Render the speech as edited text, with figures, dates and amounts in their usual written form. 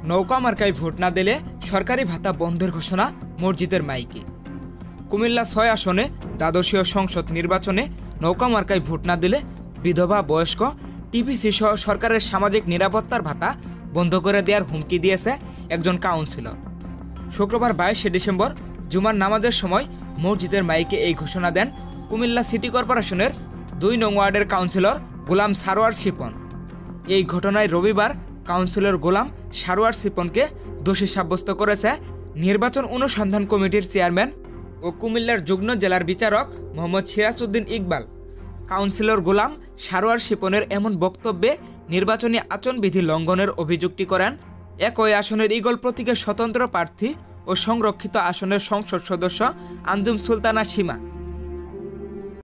নৌকা মার্কায় ভোট না দিলে সরকারি ভাতা বন্ধের ঘোষণা মসজিদের মাইকে। কুমিল্লা ৬ আসনে দ্বাদশীয় সংসদ নির্বাচনে নৌকা মার্কায় ভোট না দিলে বিধবা, বয়স্ক, টিপিসি সহ সরকারের সামাজিক নিরাপত্তার ভাতা বন্ধ করে দেওয়ার হুমকি দিয়েছে একজন কাউন্সিলর। শুক্রবার ২২শে ডিসেম্বর জুমার নামাজের সময় মসজিদের মাইকে এই ঘোষণা দেন কুমিল্লা সিটি কর্পোরেশনের ২ নং ওয়ার্ডের কাউন্সিলর গোলাম সারোয়ার শিপন। এই ঘটনায় রবিবার কাউন্সিলর গোলাম সারোয়ার শিপনকে দোষী সাব্যস্ত করেছে নির্বাচন অনুসন্ধান কমিটির চেয়ারম্যান ও কুমিল্লার যুগ্ম জেলার বিচারক মোহাম্মদ সিরাজউদ্দিন ইকবাল। কাউন্সিলর গোলাম সারোয়ার শিপনের এমন বক্তব্যে নির্বাচনী আচরণবিধি লঙ্ঘনের অভিযোগটি করেন একই আসনের ঈগল প্রতীকের স্বতন্ত্র প্রার্থী ও সংরক্ষিত আসনের সংসদ সদস্য আঞ্জুম সুলতানা সীমা।